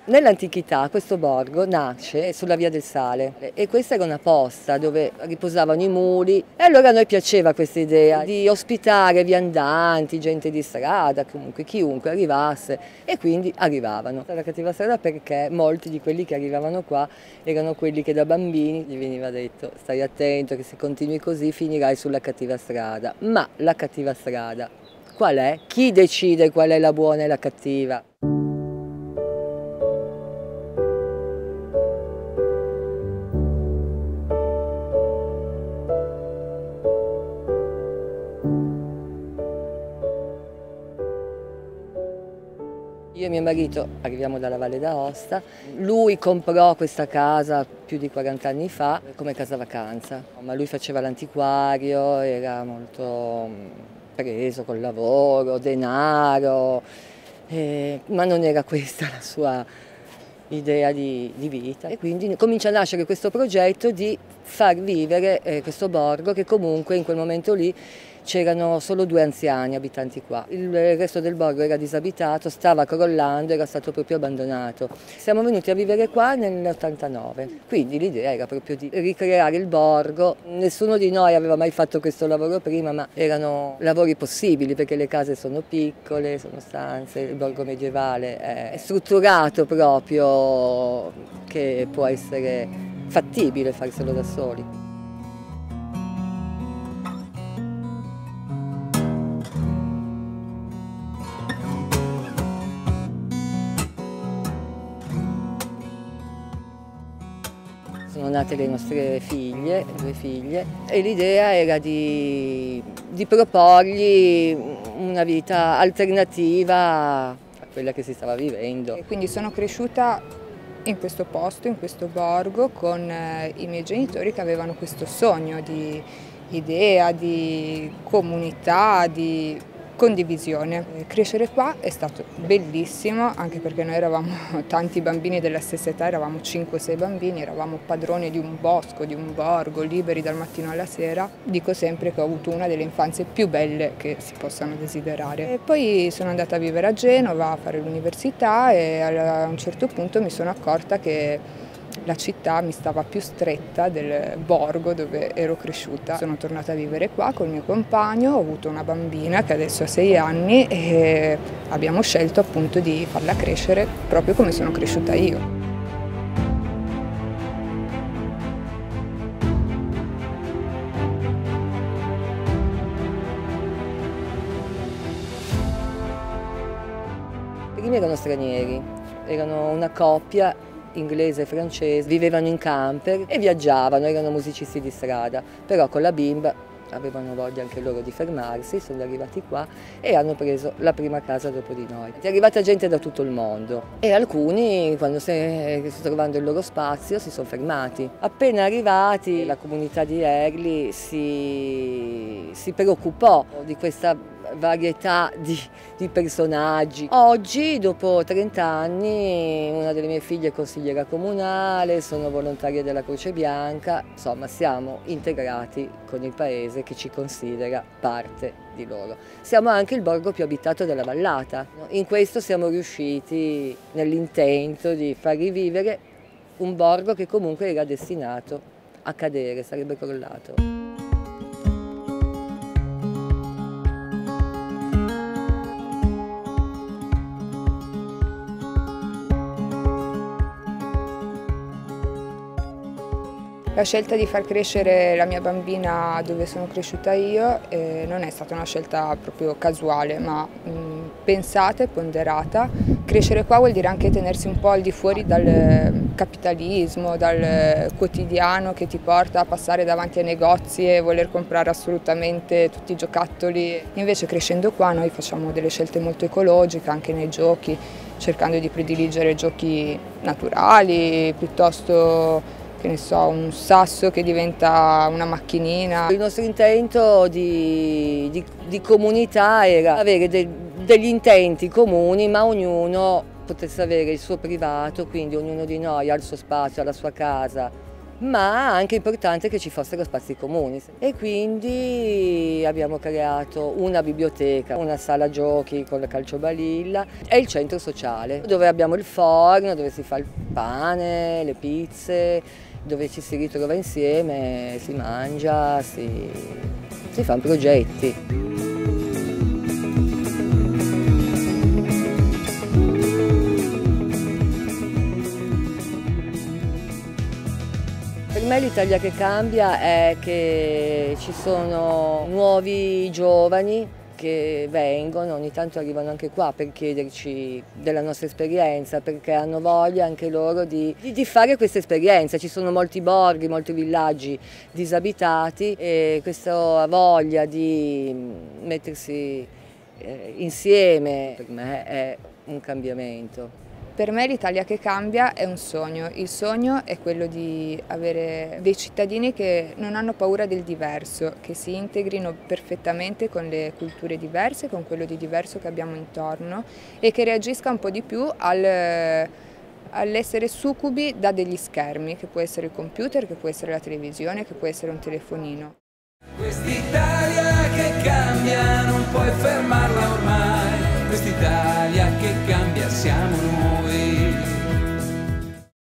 Nell'antichità questo borgo nasce sulla Via del Sale e questa era una posta dove riposavano i muli e allora a noi piaceva questa idea di ospitare viandanti, gente di strada, comunque chiunque arrivasse e quindi arrivavano. La cattiva strada perché molti di quelli che arrivavano qua erano quelli che da bambini gli veniva detto stai attento che se continui così finirai sulla cattiva strada. Ma la cattiva strada qual è? Chi decide qual è la buona e la cattiva? Io e mio marito arriviamo dalla Valle d'Aosta, lui comprò questa casa più di 40 anni fa come casa vacanza, ma lui faceva l'antiquario, era molto preso col lavoro, denaro, ma non era questa la sua idea di vita e quindi comincia a nascere questo progetto di far vivere questo borgo che comunque in quel momento lì c'erano solo 2 anziani abitanti qua, il resto del borgo era disabitato, stava crollando, era stato proprio abbandonato. Siamo venuti a vivere qua nell'89, quindi l'idea era proprio di ricreare il borgo. Nessuno di noi aveva mai fatto questo lavoro prima, ma erano lavori possibili perché le case sono piccole, sono stanze, il borgo medievale è strutturato proprio che può essere fattibile farselo da soli. Sono nate le nostre figlie, 2 figlie, e l'idea era di proporgli una vita alternativa a quella che si stava vivendo. E quindi sono cresciuta in questo posto, in questo borgo, con i miei genitori che avevano questo sogno di idea, di comunità, di condivisione. Crescere qua è stato bellissimo, anche perché noi eravamo tanti bambini della stessa età, eravamo 5-6 bambini, eravamo padroni di un bosco, di un borgo, liberi dal mattino alla sera. Dico sempre che ho avuto una delle infanzie più belle che si possano desiderare. E poi sono andata a vivere a Genova a fare l'università e a un certo punto mi sono accorta che la città mi stava più stretta del borgo dove ero cresciuta. Sono tornata a vivere qua col mio compagno, ho avuto una bambina che adesso ha 6 anni e abbiamo scelto appunto di farla crescere proprio come sono cresciuta io. I primi erano stranieri, erano una coppia inglese e francese, vivevano in camper e viaggiavano, erano musicisti di strada, però con la bimba avevano voglia anche loro di fermarsi, sono arrivati qua e hanno preso la prima casa dopo di noi. È arrivata gente da tutto il mondo e alcuni, quando si trovando il loro spazio, si sono fermati. Appena arrivati, la comunità di Erli si preoccupò di questa varietà di personaggi. Oggi, dopo 30 anni, una delle mie figlie è consigliera comunale, sono volontaria della Croce Bianca, insomma siamo integrati con il paese che ci considera parte di loro. Siamo anche il borgo più abitato della vallata. In questo siamo riusciti nell'intento di far rivivere un borgo che comunque era destinato a cadere, sarebbe crollato. La scelta di far crescere la mia bambina dove sono cresciuta io non è stata una scelta proprio casuale, ma pensata e ponderata. Crescere qua vuol dire anche tenersi un po' al di fuori dal capitalismo, dal quotidiano che ti porta a passare davanti ai negozi e voler comprare assolutamente tutti i giocattoli. Invece crescendo qua noi facciamo delle scelte molto ecologiche anche nei giochi, cercando di prediligere giochi naturali piuttosto che ne so, un sasso che diventa una macchinina. Il nostro intento di comunità era avere degli intenti comuni, ma ognuno potesse avere il suo privato, quindi ognuno di noi ha il suo spazio, ha la sua casa ma anche importante che ci fossero spazi comuni e quindi abbiamo creato una biblioteca, una sala giochi con la calciobalilla e il centro sociale dove abbiamo il forno, dove si fa il pane, le pizze, dove ci si ritrova insieme, si mangia, si fanno progetti. Per me l'Italia che cambia è che ci sono nuovi giovani che vengono, ogni tanto arrivano anche qua per chiederci della nostra esperienza, perché hanno voglia anche loro di fare questa esperienza. Ci sono molti borghi, molti villaggi disabitati e questa voglia di mettersi insieme per me è un cambiamento. Per me l'Italia che cambia è un sogno. Il sogno è quello di avere dei cittadini che non hanno paura del diverso, che si integrino perfettamente con le culture diverse, con quello di diverso che abbiamo intorno e che reagisca un po' di più all'essere succubi da degli schermi, che può essere il computer, che può essere la televisione, che può essere un telefonino. Quest'Italia che cambia non puoi fermare.